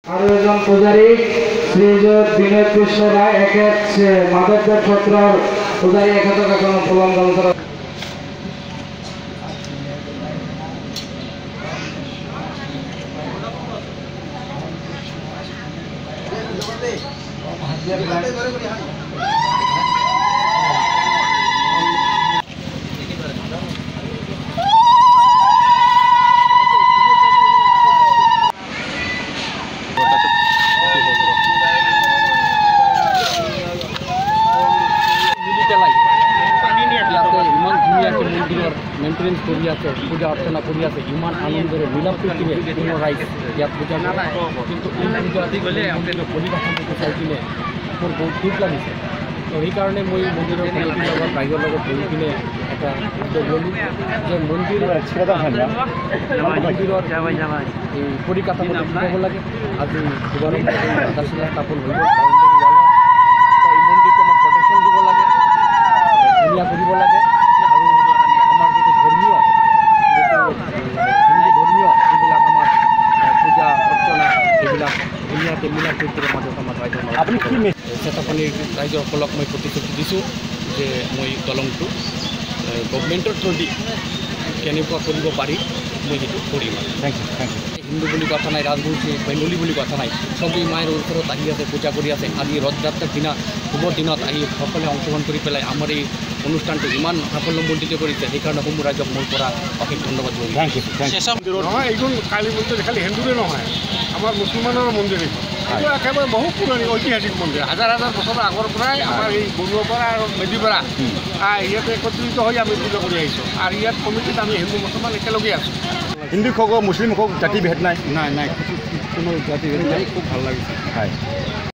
আরো একজন পূজারী শ্রীযুত বিনয় কৃষ্ণ রায় মাধবদেব সত্রর পূজারী একাদশ এখনো প্রলম্ব করা মেইনটেনেন্স কৰি আছে পূজা অৰ্চনা কৰি আছে ইমান আনন্দৰে মিলা প্ৰীতিৰে কোনো ৰাইজ ইয়াত পূজা কিন্তু পৰিকাঠামোটো চাই কিনে মোৰ বহুত দুখ লাগিছে তো সেইকাৰণে মই মন্দিৰৰ কমিটিৰ লগত ৰাইজৰ লগত বহি কিনে এটা উদ্যোগ ল'লোঁ যে মন্দিৰৰ এই পৰিকাঠামোটো ঠিক হ'ব লাগে আজি আধাশিলা স্থাপন হৈ গ'ল এই মন্দিৰটো আমাক প্ৰটেকশ্যন দিব লাগে ধুনীয়া কৰিব লাগে আপুনি কি চেতাপানীৰ ৰাইজসকলক মই প্ৰতিশ্ৰুতি দিছোঁ যে মই দলংটো গভৰ্ণমেণ্টৰ থ্ৰুদি কেনেকুৱা কৰিব পাৰি মই সেইটো কৰিম থেংক ইউ হিন্দু বুলি কথা নাই ৰাজবংশী বেংগলী বুলি কথা নাই চবেই মায়ের ওচৰত আহি আছে পূজা কৰি আছে আজি ৰথযাত্ৰাৰ দিনা শুভ দিনত আহি সকলে অংশগ্ৰহণ কৰি পেলাই আমাৰ এই অনুষ্ঠানটো ইমান সাফল্যমণ্ডিত কৰিছে সেইকাৰণে সমূহ ৰাইজক মোৰ পৰা অশেষ ধন্যবাদ দিওঁ থেংক ইউ নহয় এইখন কালী মন্দিৰ খালি হিন্দুৰে নহয় আমাৰ মুছলমানৰ মন্দিৰ এইটো একেবাৰে বহু পুৰণি ঐতিহাসিক মন্দিৰ হাজাৰ হাজাৰ বছৰৰ আগৰ পৰাই আমাৰ এই বৰুৱাপাৰা আৰু মেডিপাৰা ইয়াতে একত্ৰিত হৈ আমি পূজা কৰি আহিছোঁ আৰু ইয়াত কমিটিত আমি হিন্দু মুছলমান একেলগে আছোঁ হিন্দু হওক মুছলিম হওক জাতি ভেদ নাই নাই কোনো জাতি ভেদ নাই খুব ভাল লাগিছে হয়